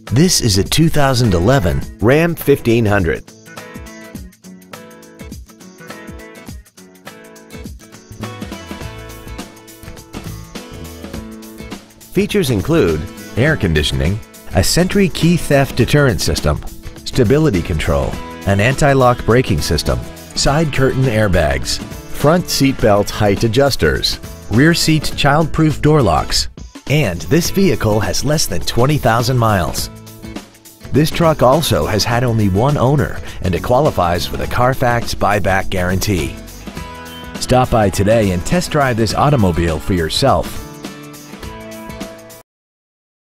This is a 2011 Ram 1500. Features include air conditioning, a Sentry key theft deterrent system, stability control, an anti-lock braking system, side curtain airbags, front seat belt height adjusters, rear seat child-proof door locks, and this vehicle has less than 20,000 miles. This truck also has had only one owner and it qualifies for the Carfax buyback guarantee. Stop by today and test drive this automobile for yourself.